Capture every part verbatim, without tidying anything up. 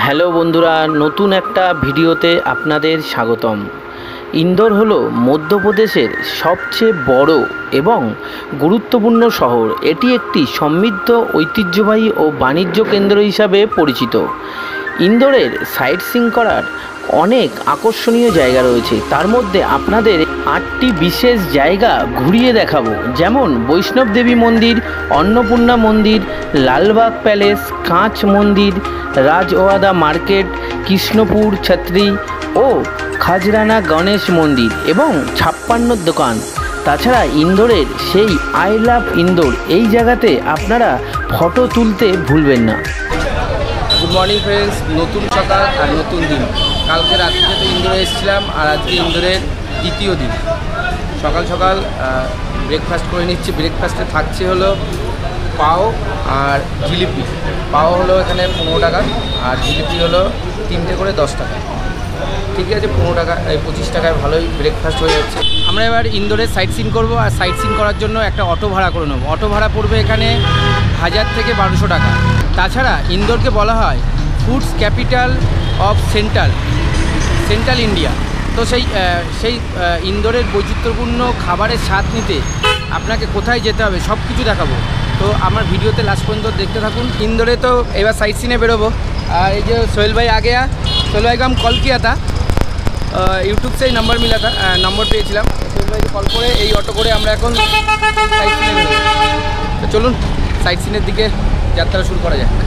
Hello বন্ধুরা, নতুন একটা ভিডিওতে আপনাদের স্বাগতম। ইন্দোর হলো মধ্যপ্রদেশের সবচেয়ে বড় এবং গুরুত্বপূর্ণ শহর। এটি একটি সমৃদ্ধ ঐতিহ্যবাহী ও বাণিজ্য কেন্দ্র হিসাবে পরিচিত। ইন্দোরের সাইট সিইং করার অনেক আকর্ষণীয় জায়গা রয়েছে, তার মধ্যে আপনাদের আটটি বিশেষ জায়গা ঘুরিয়ে দেখাবো, যেমন বৈষ্ণব দেবী মন্দির, অন্নপূর্ণা মন্দির, লালবাগ প্যালেস, কাঁচ মন্দির, রাজওয়াদা মার্কেট, কৃষ্ণপুর ছত্রী ও খাজরানা গণেশ মন্দির এবং ছাপ্পান্ন দোকান। তাছাড়া ইন্দোরের সেই আই লাভ ইন্দোর এই জায়গাতে আপনারা ফটো তুলতে ভুলবেন না। গুড মর্নিং ফ্রেন্ডস, নতুন সকাল আর নতুন দিন। কালকে রাত্রিতে তো ইন্দোরে এসেছিলাম আর আজকে ইন্দোরের দ্বিতীয় দিন। সকাল সকাল ব্রেকফাস্ট করে নিচ্ছি। ব্রেকফাস্টে থাকছে হলো পাও আর জিলিপি। পাও হলো এখানে পনেরো টাকা আর জিলিপি হলো তিনটে করে দশ টাকা। ঠিক আছে, পনেরো টাকা এই পঁচিশ টাকায় ভালোই ব্রেকফাস্ট হয়ে যাচ্ছে। আমরা এবার ইন্দোরের সাইট সিইং করবো আর সাইট সিইং করার জন্য একটা অটো ভাড়া করে নেবো। অটো ভাড়া পড়বে এখানে হাজার থেকে বারোশো টাকা। তাছাড়া ইন্দোরকে বলা হয় foods capital of central central India. তো সেই সেই ইন্দোরের বৈচিত্র্যপূর্ণ খাবারের স্বাদ নিতে আপনাকে কোথায় যেতে হবে সব কিছু দেখাবো। তো আমার ভিডিওতে লাস্ট পর্যন্ত দেখতে থাকুন। ইন্দোরে তো এবার সাইট সিনে বেরোবো। আর এই যে সোহেল ভাই আগে আ সোহেল ভাই हम कॉल किया था, यूट्यूब से ही नंबर मिला था, नंबर পেয়েছিলাম। সোহেল ভাইকে কল করে এই অটো করে আমরা এখন সাইট সিনে বেরোবো। তো চলুন সাইট সিনের দিকে যাত্রা শুরু করা যায়।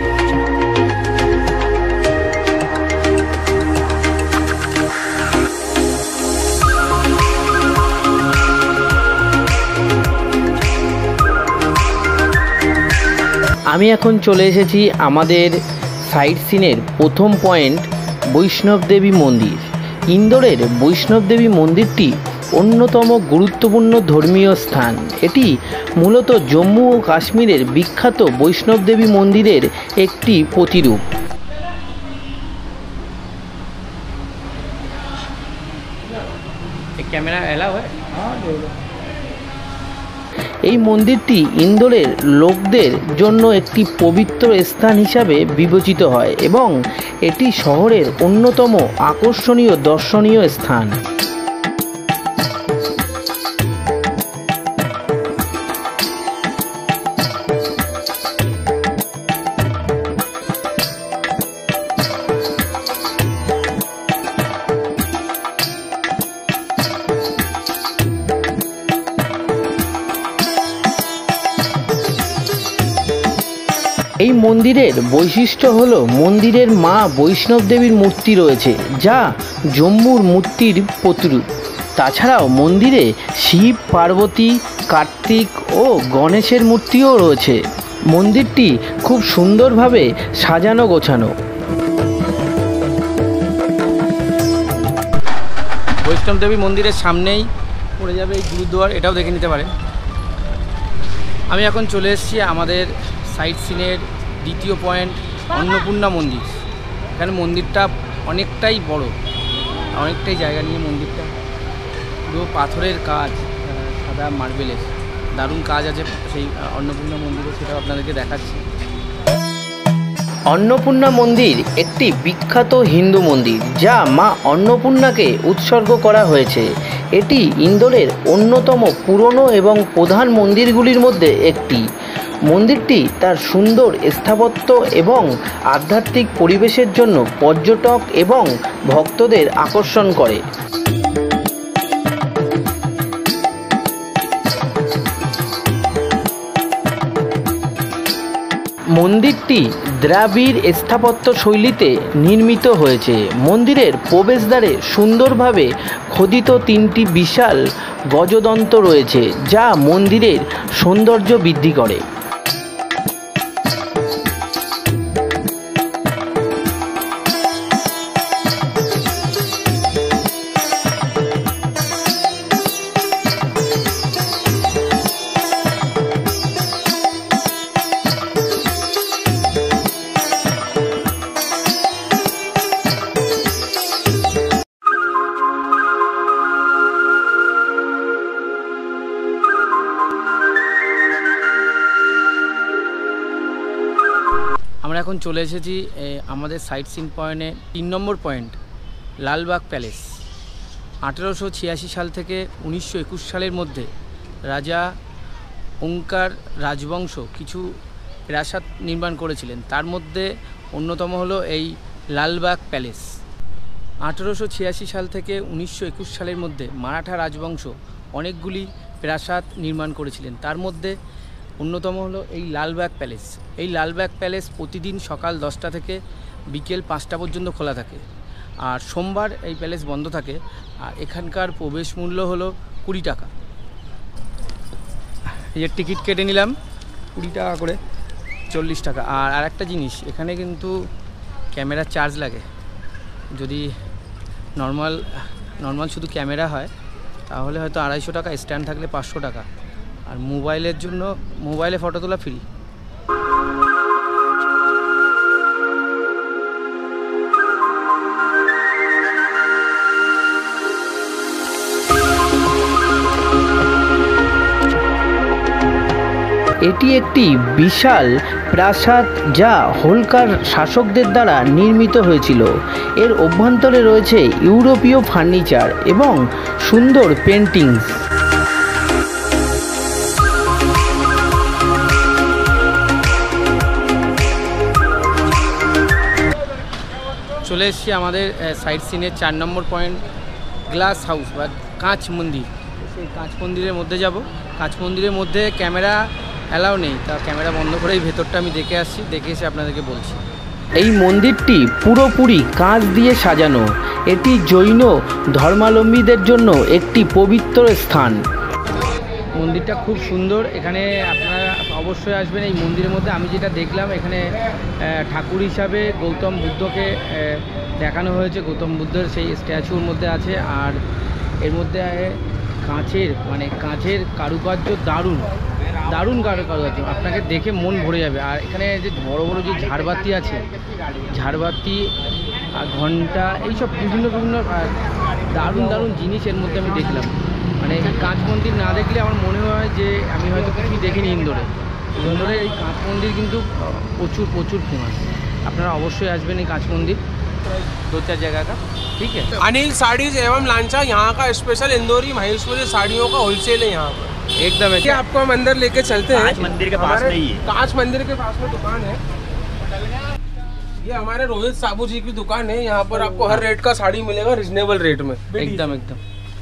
আমি এখন চলে এসেছি আমাদের সাইট সিনের প্রথম পয়েন্ট, বৈষ্ণব দেবী মন্দির। ইন্দোরের বৈষ্ণব দেবী মন্দিরটি অন্যতম গুরুত্বপূর্ণ ধর্মীয় স্থান। এটি মূলত জম্মু ও কাশ্মীরের বিখ্যাত বৈষ্ণব দেবী মন্দিরের একটি প্রতিরূপ। ক্যামেরা এলাও হয়। এই মন্দিরটি ইন্দোরের লোকদের জন্য একটি পবিত্র স্থান হিসাবে বিবেচিত হয় এবং এটি শহরের অন্যতম আকর্ষণীয় দর্শনীয় স্থান। এই মন্দিরের বৈশিষ্ট্য হলো মন্দিরের মা বৈষ্ণব দেবীর মূর্তি রয়েছে, যা জম্মুর মূর্তির প্রতিরূপ। তাছাড়াও মন্দিরে শিব, পার্বতী, কার্তিক ও গণেশের মূর্তিও রয়েছে। মন্দিরটি খুব সুন্দরভাবে সাজানো গোছানো। বৈষ্ণব দেবী মন্দিরের সামনেই পড়ে যাবে এই গুরুদ্বার, এটাও দেখে নিতে পারেন। আমি এখন চলে এসেছি আমাদের সাইট সিনের দ্বিতীয় পয়েন্ট, অন্নপূর্ণা মন্দির। এখানে মন্দিরটা অনেকটাই বড়, অনেকটাই জায়গা নিয়ে মন্দিরটা। পুরো পাথরের কাজ, সাদা মার্বেলের দারুণ কাজ আছে সেই অন্নপূর্ণা মন্দিরে, সেটাও আপনাদেরকে দেখাচ্ছি। অন্নপূর্ণা মন্দির একটি বিখ্যাত হিন্দু মন্দির, যা মা অন্নপূর্ণাকে উৎসর্গ করা হয়েছে। এটি ইন্দোরের অন্যতম পুরনো এবং প্রধান মন্দিরগুলির মধ্যে একটি। মন্দিরটি তার সুন্দর স্থাপত্য এবং আধ্যাত্মিক পরিবেশের জন্য পর্যটক এবং ভক্তদের আকর্ষণ করে। মন্দিরটি দ্রাবিড় স্থাপত্য শৈলীতে নির্মিত হয়েছে। মন্দিরের প্রবেশদ্বারে সুন্দরভাবে খোদিত তিনটি বিশাল গজদন্ত রয়েছে, যা মন্দিরের সৌন্দর্য বৃদ্ধি করে। এখন চলে এসেছি আমাদের সাইট সিন পয়েন্টে তিন নম্বর পয়েন্ট লালবাগ প্যালেস। আঠেরোশো ছিয়াশি সাল থেকে উনিশশো একুশ সালের মধ্যে রাজা ওঙ্কার রাজবংশ কিছু প্রাসাদ নির্মাণ করেছিলেন, তার মধ্যে অন্যতম হলো এই লালবাগ প্যালেস। আঠেরোশো ছিয়াশি সাল থেকে উনিশশো একুশ সালের মধ্যে মারাঠা রাজবংশ অনেকগুলি প্রাসাদ নির্মাণ করেছিলেন, তার মধ্যে অন্যতম হলো এই লালবাগ প্যালেস। এই লালবাগ প্যালেস প্রতিদিন সকাল দশটা থেকে বিকেল পাঁচটা পর্যন্ত খোলা থাকে, আর সোমবার এই প্যালেস বন্ধ থাকে। আর এখানকার প্রবেশ মূল্য হলো কুড়ি টাকা। এই যে টিকিট কেটে নিলাম কুড়ি টাকা করে, চল্লিশ টাকা। আর আরেকটা জিনিস, এখানে কিন্তু ক্যামেরার চার্জ লাগে। যদি নর্মাল নর্মাল শুধু ক্যামেরা হয় তাহলে হয়তো আড়াইশো টাকা, স্ট্যান্ড থাকলে পাঁচশো টাকা। আর মোবাইলের জন্য মোবাইলে ফটো তোলা ফ্রি। এটি একটি বিশাল প্রাসাদ যা হোলকার শাসকদের দ্বারা নির্মিত হয়েছিল। এর অভ্যন্তরে রয়েছে ইউরোপীয় ফার্নিচার এবং সুন্দর পেন্টিংস। চলে এসেছি আমাদের সাইট সিনের চার নম্বর পয়েন্ট গ্লাস হাউস বা কাঁচ মন্দির। সেই কাঁচ মন্দিরের মধ্যে যাব। কাঁচ মন্দিরের মধ্যে ক্যামেরা অ্যালাউ নেই, তা ক্যামেরা বন্ধ করে এই ভেতরটা আমি দেখে আসছি, দেখে এসে আপনাদেরকে বলছি। এই মন্দিরটি পুরোপুরি কাঁচ দিয়ে সাজানো। এটি জৈন ধর্মাবলম্বীদের জন্য একটি পবিত্র স্থান। মন্দিরটা খুব সুন্দর। এখানে আপনারা অবশ্যই আসবেন। এই মন্দিরের মধ্যে আমি যেটা দেখলাম, এখানে ঠাকুর হিসাবে গৌতম বুদ্ধকে দেখানো হয়েছে। গৌতম বুদ্ধের সেই স্ট্যাচুর মধ্যে আছে। আর এর মধ্যে কাঁচের মানে কাঁচের কারুকার্য দারুণ দারুণ কারুকার্য, আপনাকে দেখে মন ভরে যাবে। আর এখানে যে বড় বড় যে ঝাড়বাতি আছে, ঝাড়বাতি আর ঘন্টা, এইসব বিভিন্ন বিভিন্ন দারুণ দারুণ জিনিস এর মধ্যে আমি দেখলাম। মানে এই কাঁচ মন্দির না দেখলে আমার মনে হয় যে আমি হয়তো কিছুই দেখিনি ইন্দোরে। ইন্দোরে এই কাঁচ মন্দির কিন্তু প্রচুর প্রচুর ফেমাস। আপনারা অবশ্যই আসবেন এই কাঁচ মন্দির। दो चार जगह का ठीक है। अनिल साड़ीज एवं लांचा यहाँ का स्पेशल इंदौरी महेश्वरी साड़ियों का होलसेल है यहाँ पर एकदम है। आपको हम अंदर लेके चलते हैं। कांच मंदिर के पास में ही है। कांच मंदिर के पास में दुकान है। ये हमारे रोहित साबू जी की दुकान है। यहाँ पर आपको हर रेट का साड़ी मिलेगा, रिजनेबल रेट में। एकदम एकदम।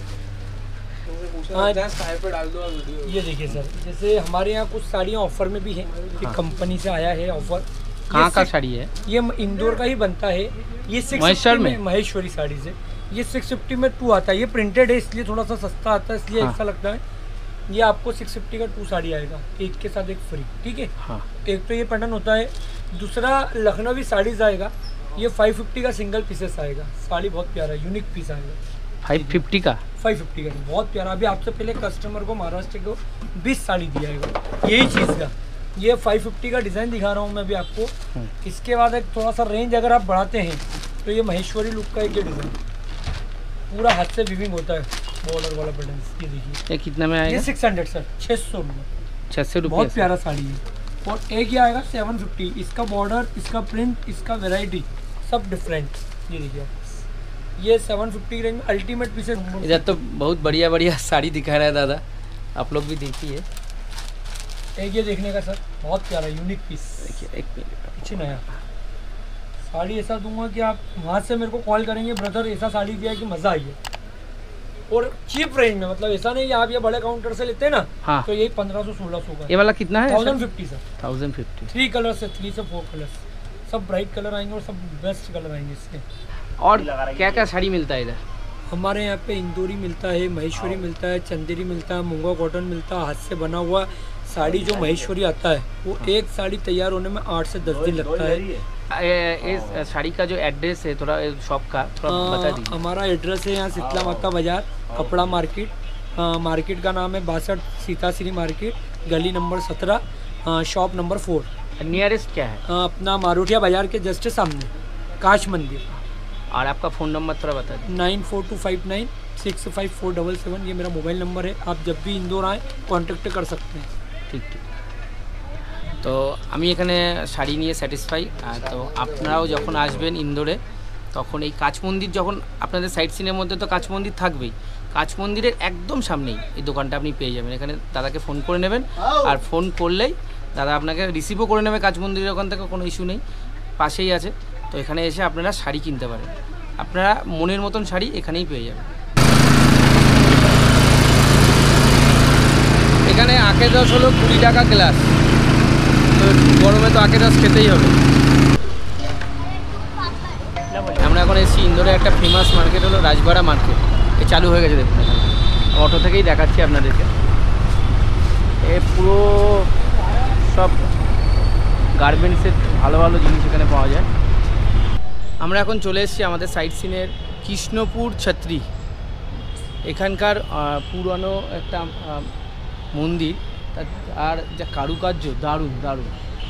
हाँ, पे डाल दो वीडियो। ये देखिए सर, जैसे हमारे यहाँ कुछ साड़ियाँ ऑफर में भी हैं। ये कंपनी से आया है ऑफर। कहाँ का साड़ी है? ये इंदौर का ही बनता है। ये सिक्स महेश्वर में महेश्वरी साड़ी से ये सिक्स फिफ्टी में टू आता है। ये प्रिंटेड है इसलिए थोड़ा सा सस्ता आता है, इसलिए हाँ। ऐसा लगता है। ये आपको सिक्स फिफ्टी का टू साड़ी आएगा, एक के साथ एक फ्री। ठीक है हाँ। एक तो ये पैटर्न होता है। दूसरा लखनवी साड़ीज आएगा। ये फाइव फिफ्टी का सिंगल पीसेस आएगा। साड़ी बहुत प्यारा यूनिक पीस आएगा। फाइव फिफ्टी का फाइव फिफ्टी का बहुत प्यारा। अभी आपसे पहले कस्टमर को महाराष्ट्र को बीस साड़ी दिया है यही चीज़ का। ये फाइव फिफ्टी का डिज़ाइन दिखा रहा हूँ मैं अभी आपको। इसके बाद एक थोड़ा सा रेंज अगर आप बढ़ाते हैं तो ये महेश्वरी लुक का एक ये डिज़ाइन पूरा हाथ से वीविंग होता है, बॉर्डर वाला बटन। ये देखिए ये कितना में आएगा? ये सिक्स हंड्रेड सर, छः सौ रुपये छः सौ रुपये। बहुत प्यारा साड़ी है। और एक ये आएगा सेवन फिफ्टी। इसका बॉर्डर, इसका प्रिंट, इसका वेराइटी सब डिफरेंट। ये देखिए आप, ये सेवन फिफ्टी रेंज में अल्टीमेट पीसेस। इधर तो बहुत बढ़िया बढ़िया साड़ी दिखा रहा है दादा, आप लोग भी देखिए। एक ये देखने का सर, बहुत प्यारा यूनिक पीस। देखिए एक मिनट अच्छी नया साड़ी ऐसा दूंगा कि आप वहाँ से मेरे को कॉल करेंगे, ब्रदर ऐसा साड़ी दिया कि मज़ा आई है। और चीप रेंज में, मतलब ऐसा नहीं आप ये बड़े काउंटर से लेते हैं ना। हाँ। तो यही पंद्रह सौ सोलह सौ का। ये वाला कितना है? Thousand fifty sir. Thousand fifty. Three colour से थ्री से फोर कलर सब ब्राइट कलर आएंगे और सब बेस्ट कलर आएंगे इसके। और क्या क्या साड़ी मिलता है इधर? हमारे यहाँ पे इंदौरी मिलता है, महेश्वरी मिलता है, चंदेरी मिलता है, मूंगा कॉटन मिलता है। हाथ से बना हुआ साड़ी जो महेश्वरी आता है वो एक साड़ी तैयार होने में आठ से दस दिन लगता है। इस साड़ी का जो एड्रेस है थोड़ा शॉप का थोड़ा बता दीजिए। हमारा एड्रेस है यहाँ शीतला माता बाजार, कपड़ा मार्केट। मार्केट का नाम है बासठ सीताश्री मार्केट, गली नंबर सत्रह, शॉप नंबर फोर। नियरेस्ट क्या है? अपना मारुटिया बाजार के जस्ट सामने कांच मंदिर। और आपका फ़ोन नंबर थोड़ा बता दीजिए। Nine four two five nine six five four double seven ये मेरा मोबाइल नंबर है। आप जब भी इंदौर आएँ कॉन्टेक्ट कर सकते हैं। ठीक ठीक। তো আমি এখানে শাড়ি নিয়ে স্যাটিসফাই। তো আপনারাও যখন আসবেন ইন্দোরে তখন এই কাচ মন্দির, যখন আপনাদের সাইট সিনের মধ্যে তো কাচ মন্দির থাকবেই, কাচ মন্দিরের একদম সামনেই এই দোকানটা আপনি পেয়ে যাবেন। এখানে দাদাকে ফোন করে নেবেন, আর ফোন করলেই দাদা আপনাকে রিসিভও করে নেবে কাচ মন্দিরের ওখান থেকে, কোনো ইস্যু নেই, পাশেই আছে। তো এখানে এসে আপনারা শাড়ি কিনতে পারেন, আপনারা মনের মতন শাড়ি এখানেই পেয়ে যাবেন। এখানে আখের রস হলো কুড়ি টাকা গ্লাস, তো গরমে তো আখের রস খেতেই হবে। আমরা এখন এসেছি ইন্দোরে একটা ফেমাস মার্কেট হলো রাজবাড়া মার্কেট, এ চালু হয়ে গেছে দেখুন, অটো থেকেই দেখাচ্ছি আপনাদেরকে। এ পুরো সব গার্মেন্টসের ভালো ভালো জিনিস এখানে পাওয়া যায়। আমরা এখন চলে এসেছি আমাদের সাইট সিনের কৃষ্ণপুর ছত্রি। এখানকার পুরনো একটা মন্দির, আর যা কারুকার্য দারুণ দারুণ।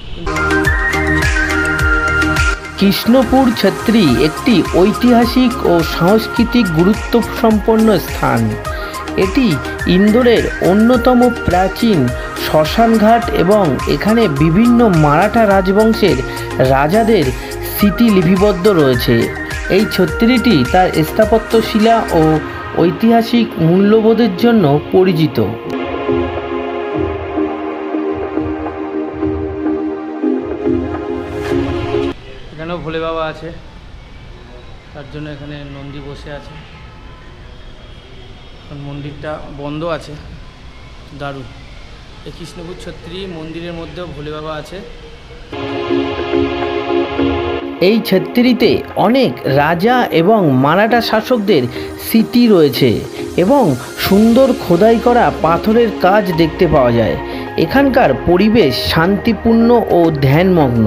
কৃষ্ণপুর ছত্রি একটি ঐতিহাসিক ও সাংস্কৃতিক গুরুত্ব সম্পন্ন স্থান। এটি ইন্দোরের অন্যতম প্রাচীন শ্মশানঘাট এবং এখানে বিভিন্ন মারাঠা রাজবংশের রাজাদের স্মৃতি লিপিবদ্ধ রয়েছে। এই ছত্রিটি তার স্থাপত্যশিলা ও ঐতিহাসিক মূল্যবোধের জন্য পরিচিত। এখানেও ভোলে বাবা আছে, তার জন্য এখানে নন্দী বসে আছে। মন্দিরটা বন্ধ আছে, দারুণ। এই কৃষ্ণপুর ছত্রি মন্দিরের মধ্যেও ভোলে বাবা আছে। এই ছত্রিতে অনেক রাজা এবং মারাঠা শাসকদের স্মৃতি রয়েছে এবং সুন্দর খোদাই করা পাথরের কাজ দেখতে পাওয়া যায়। এখানকার পরিবেশ শান্তিপূর্ণ ও ধ্যানমগ্ন।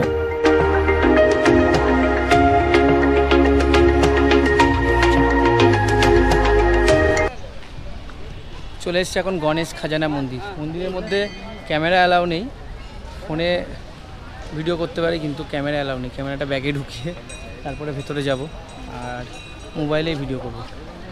চলে এসছে এখন গণেশ খাজানা মন্দির। মন্দিরের মধ্যে ক্যামেরা অ্যালাউ নেই, ফোনে ভিডিও করতে পারি কিন্তু ক্যামেরা অ্যালাউ নেই। ক্যামেরাটা ব্যাগে ঢুকিয়ে তারপরে ভেতরে যাব আর মোবাইলেই ভিডিও করব।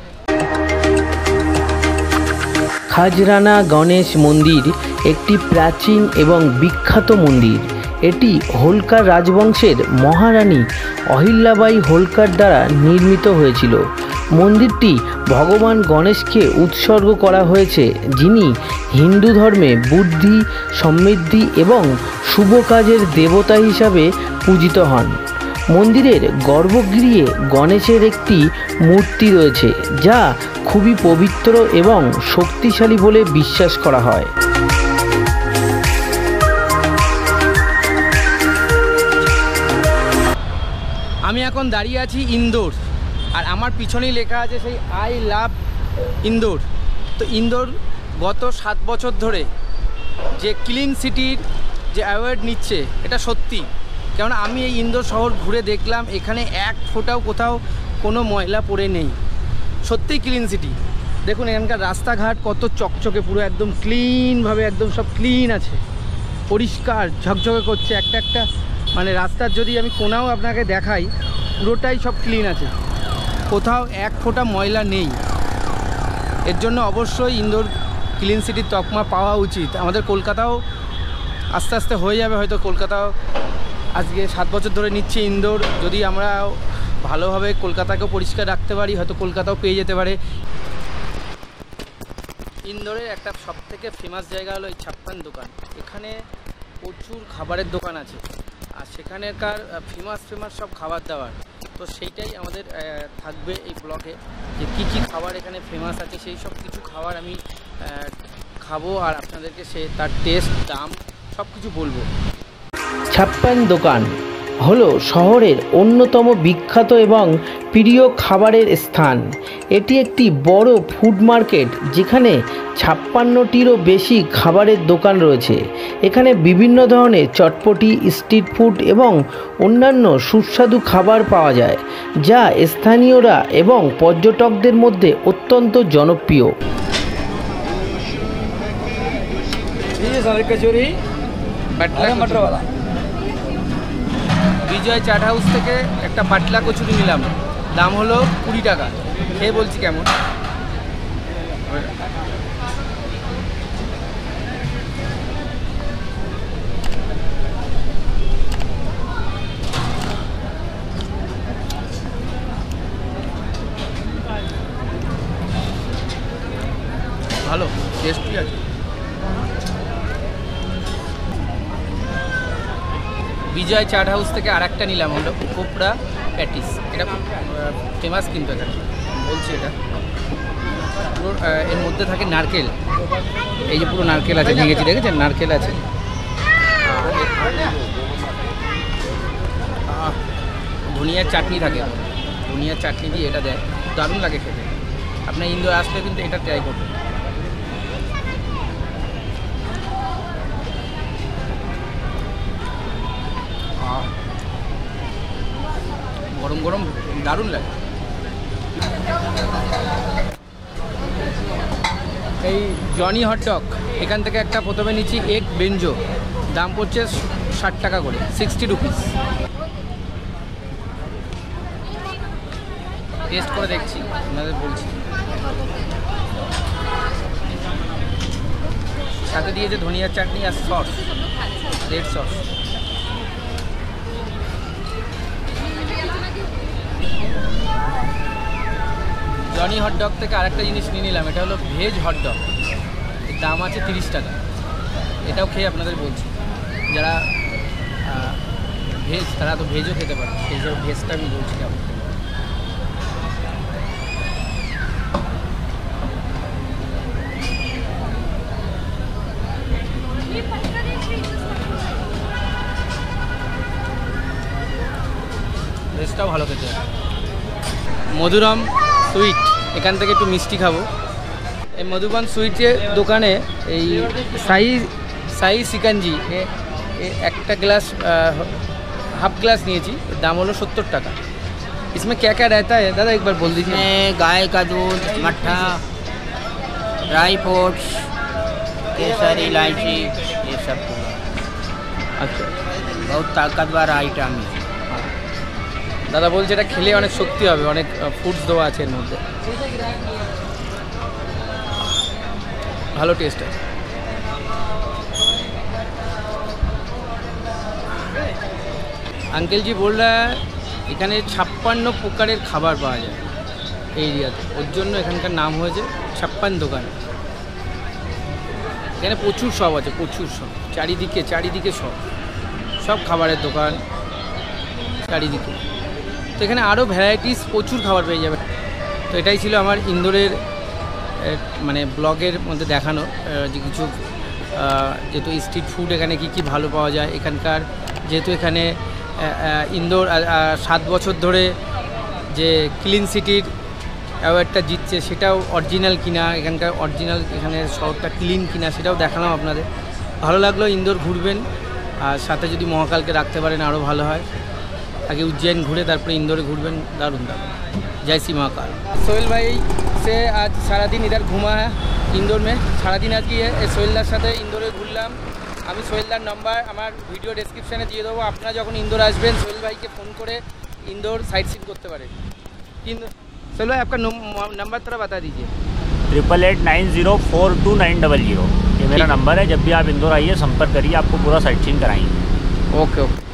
খাজরানা গণেশ মন্দির একটি প্রাচীন এবং বিখ্যাত মন্দির। এটি হোলকার রাজবংশের মহারানী অহিল্যাবাই হোলকার দ্বারা নির্মিত হয়েছিল। মন্দিরটি ভগবান গণেশকে উৎসর্গ করা হয়েছে, যিনি হিন্দু ধর্মে বুদ্ধি, সমৃদ্ধি এবং শুভ কাজের দেবতা হিসাবে পূজিত হন। মন্দিরের গর্ভগৃহে গণেশের একটি মূর্তি রয়েছে, যা খুবই পবিত্র এবং শক্তিশালী বলে বিশ্বাস করা হয়। আমি এখন দাঁড়িয়ে আছি ইন্দোর, আর আমার পিছনেই লেখা আছে সেই আই লাভ ইন্দোর। তো ইন্দোর গত সাত বছর ধরে যে ক্লিন সিটির যে অ্যাওয়ার্ড নিচ্ছে, এটা সত্যি। কেননা আমি এই ইন্দোর শহর ঘুরে দেখলাম, এখানে এক ফোঁটাও কোথাও কোনো ময়লা পড়ে নেই, সত্যিই ক্লিন সিটি। দেখুন এখানকার রাস্তাঘাট কত চকচকে, পুরো একদম ক্লিনভাবে, একদম সব ক্লিন আছে, পরিষ্কার ঝকঝকে করছে। একটা একটা মানে রাস্তার যদি আমি কোনাও আপনাকে দেখাই, পুরোটাই সব ক্লিন আছে, কোথাও এক ফোঁটা ময়লা নেই। এর জন্য অবশ্যই ইন্দোর ক্লিন সিটির তকমা পাওয়া উচিত। আমাদের কলকাতাও আস্তে আস্তে হয়ে যাবে, হয়তো কলকাতাও আজকে সাত বছর ধরে নিচ্ছে ইন্দোর। যদি আমরা ভালোভাবে কলকাতাকেও পরিষ্কার রাখতে পারি, হয়তো কলকাতাও পেয়ে যেতে পারে। ইন্দোরের একটা সবথেকে ফেমাস জায়গা হলো এই ছাপ্পান দোকান। এখানে প্রচুর খাবারের দোকান আছে, আর সেখানেকার ফেমাস ফেমাস সব খাবার দাবার। তো সেইটাই আমাদের থাকবে এই ব্লগে, যে কী কী খাবার এখানে ফেমাস আছে, সেই সব কিছু খাবার আমি খাবো আর আপনাদেরকে সে তার টেস্ট, দাম সব কিছু বলবো। ছাপ্পান দোকান হলো শহরের অন্যতম বিখ্যাত এবং প্রিয় খাবারের স্থান। এটি একটি বড় ফুড মার্কেট, যেখানে ছাপ্পান্নটিরও বেশি খাবারের দোকান রয়েছে। এখানে বিভিন্ন ধরনের চটপটি, স্ট্রিট ফুড এবং অন্যান্য সুস্বাদু খাবার পাওয়া যায়, যা স্থানীয়রা এবং পর্যটকদের মধ্যে অত্যন্ত জনপ্রিয়। বিজয় চাট হাউস থেকে একটা পাটলা কচুরি নিলাম, দাম হলো কুড়ি টাকা। খেয়ে বলছি কেমন। ভালো টেস্টি আছে। বিজয় চাট হাউস থেকে আর একটা নিলাম হলো কোপড়া প্যাটিস, এটা খুব ফেমাস কিন্তু এখানে বলছি। এটা পুরো এর মধ্যে থাকে নারকেল, এই যে পুরো নারকেল আছে, ভেঙেছি দেখেছেন নারকেল আছে। ধনিয়ার চাটনি থাকে, ধনিয়ার চাটনি দিয়ে এটা দেয়, দারুণ লাগে খেতে। আপনার ইন্দোর আসলে কিন্তু এটা ট্রাই করবেন। গরম গরম দারুণ লাগে। এই জনি হটডগ এখান থেকে একটা প্রথমে নিচ্ছি এগ বেঞ্জো, দাম পড়ছে ষাট টাকা করে, সিক্সটি রুপিস। টেস্ট করে দেখছি, আপনাদের বলছি। সাথে দিয়েছে ধনিয়ার চাটনি আর sauce, red sauce. Johnny hotdog থেকে আরেকটা জিনিস নিয়ে নিলাম, এটা হলো ভেজ হটডগ, এর দাম আছে তিরিশ টাকা। এটাও খেয়ে আপনাদের বলছি, যারা ভেজ তারা তো ভেজও খেতে পারে, সেই জন্য ভেজটা আমি বলছি কেমন। ভেজটাও ভালো খেতে। মধুরম সুইট, এখান থেকে একটু মিষ্টি খাবো। এই মধুবন সুইটের দোকানে এই সাই সাই সিকাঞ্জি একটা গ্লাস হাফ গ্লাস নিয়েছি, দাম হলো সত্তর টাকা। इसमें क्या क्या रहता है दादा एक बार बोल दीजिए। इसमें गाय का दूध, मट्ठा, ड्राई फ्रूट्स, केसर, इलायची, ये सब पूरा। अच्छा, बहुत ताकतवर आइटम है। দাদা বলছে এটা খেলে অনেক শক্তি হবে, অনেক ফুডস দেওয়া আছে এর মধ্যে, ভালো টেস্ট আছে। আঙ্কেল জি বল রা এখানে ছাপ্পান্ন প্রকারের খাবার পাওয়া যায় এই এরিয়াতে, ওর জন্য এখানকার নাম হয়েছে ছাপ্পান দোকান। এখানে প্রচুর সব আছে, প্রচুর সব, চারিদিকে চারিদিকে সব সব খাবারের দোকান চারিদিকে। তো এখানে আরও ভ্যারাইটিস প্রচুর খাবার পেয়ে যাবে। তো এটাই ছিল আমার ইন্দোরের মানে ব্লগের মধ্যে দেখানো, যে কিছু যেহেতু স্ট্রিট ফুড এখানে কি কি ভালো পাওয়া যায় এখানকার, যেহেতু এখানে ইন্দোর সাত বছর ধরে যে ক্লিন সিটির অ্যাওয়ার্ডটা জিতছে, সেটাও অরিজিনাল কিনা, এখানকার অরিজিনাল এখানে শহরটা ক্লিন কিনা সেটাও দেখালাম আপনাদের। ভালো লাগলো। ইন্দোর ঘুরবেন, আর সাথে যদি মহাকালকে রাখতে পারেন আরও ভালো হয়। आगे उज्जैन घूरे तारपरे इंदौर घूरबें, दारुण दारुण। जय श्री महाकाल। सोहेल भाई से आज सारा दिन इधर घुमा है इंदौर में, सारा दिन आज की है सोहेलदार साथे इंदौरे घुरलाम। আমি সোহেলদার নাম্বার আমার ভিডিও ডেসক্রিপশানে দিয়ে দেবো, আপনারা যখন ইন্দোর আসবেন সোহেল ভাইকে ফোন করে इंदौर साइट सीन करते पारें। सोहेल भाई आपका नंबर थोड़ा बता दीजिए। Triple eight nine zero four two nine double zero ये मेरा नंबर है। जब भी आप इंदौर आइए संपर्क करिए, आपको पूरा साइट सीन कराएंगे। Okay okay.